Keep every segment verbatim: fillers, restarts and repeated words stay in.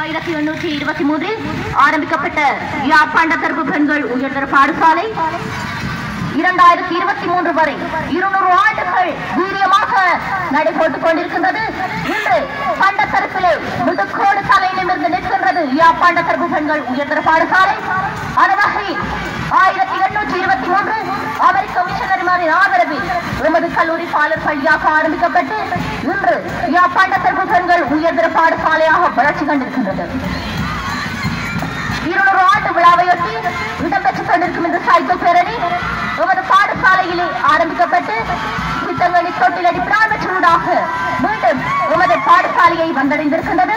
ஆயிரத்தி எண்ணூற்றி இருபத்தி மூன்றில் ஆரம்பிக்கப்பட்ட யாழ்ப்பாண தரப்பு பெண்கள் உயர்தர பாடசாலை இரண்டாயிரத்தி இருபத்தி மூன்று வரை இருநூறு ஆண்டுகள் வீரியமாக நடைபெற்றுக் கொண்டிருக்கின்றது. இன்று பண்ட தரப்பிலே முதுக்கோடு தலை நிமிர்ந்து நிற்கின்றது யாழ்ப்பாண தரப்பு பெண்கள் உயர்தர பாடசாலை. அந்த வகையில் ஆயிரத்தி எண்ணூற்றி இருபத்தி மூன்று அமெரிக்க மிஷனரிமாரின் ஆதரவில் எமது கல்லூரி பாலர் பள்ளியாக ஆரம்பிக்கப்பட்டு இன்று யாழ்ப்பாண தரப்பு பெண்கள் உயர்தர பாடசாலையாக வளர்ச்சி கண்டிருக்கின்றது. இருநூறு ஆண்டு விழாவையொட்டி இடம்பெற்றுக் கொண்டிருக்கும் இந்த சாய்ப்பு பேரணி எமது பாடசாலையிலே ஆரம்பிக்கப்பட்டு சித்தங்கனி தொட்டிலடி பிராமச்சூடாக மீண்டும் எமது பாடசாலையை வந்தடைந்திருக்கின்றது.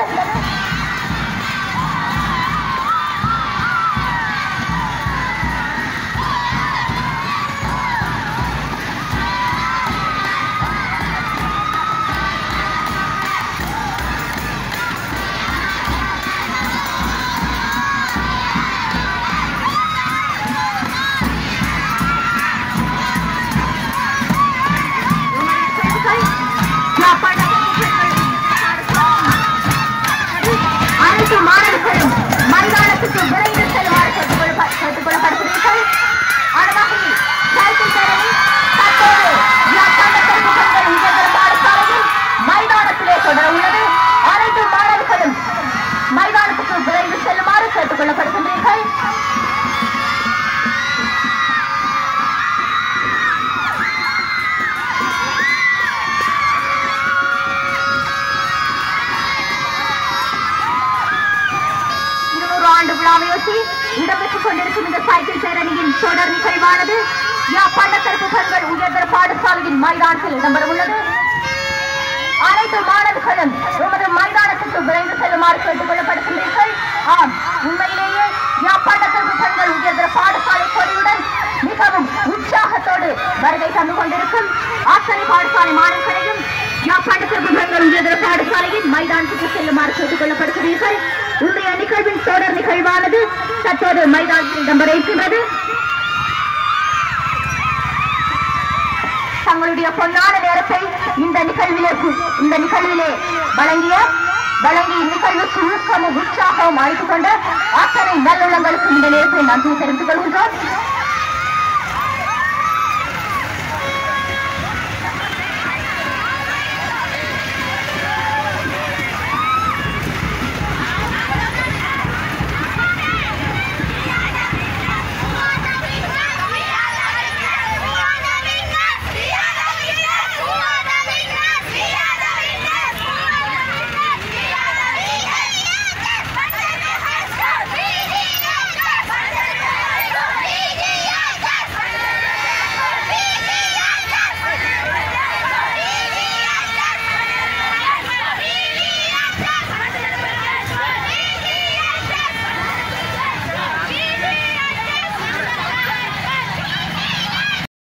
மைதானத்துக்கு விரைந்து செல்லுமாறு கேட்டுக் கொள்ளப்படுகிறீர்கள். அந்த வகையில் சைக்கிள் பேரணி தற்போது பாடசாலையில் மைதானத்திலே தொடர உள்ளது. அனைத்து மாணவர்களும் மைதானத்துக்கு விரைந்து செல்லுமாறு கேட்டுக் கொள்ளப்படுகின்றீர்கள். ஆண்டு விழாவையொட்டி இடம்பெற்றுக் கொண்டிருக்கும் இந்த சைக்கிள் பேரணியின் தொடர் நிகழ்வானது யாழ்ப்பாண தரப்பு பெண்கள் உயர்தர பாடசாலையின் மைதானத்தில் இடம்பெற உள்ளது. அனைத்து மாணவர்களும் எமது மைதானத்துக்கு விரைந்து செல்லுமாறு கேட்டுக் கொள்ளப்படுகின்றீர்கள். ஆம், உண்மையிலேயே யாழ்ப்பாண தரப்பு பெண்கள் உயர்தர பாடசாலை கொடியுடன் மிகவும் உற்சாகத்தோடு வருகை தந்து கொண்டிருக்கும் ஆசிரிய பாடசாலை மாணவர்களையும் யாழ்ப்பாண தரப்பு பெண்கள் உயர்தர பாடசாலையின் மைதானத்துக்கு செல்லுமாறு கேட்டுக் கொள்ளப்படுகிறீர்கள். இன்றைய நிகழ்வின் தொடர் நிகழ்வானது தற்போது மைதானத்தில் இடம்பெற இருக்கின்றது. தங்களுடைய பொன்னான நேரத்தை இந்த நிகழ்விலே இந்த நிகழ்விலே வழங்கிய வழங்கி நிகழ்வுக்கு ஊக்கமும் உற்சாகமும் அளித்துக் கொண்ட அத்தனை நல்லுள்ளங்களுக்கு இந்த நேரத்தை நன்றி தெரிவித்துக் கொள்கின்றோம்.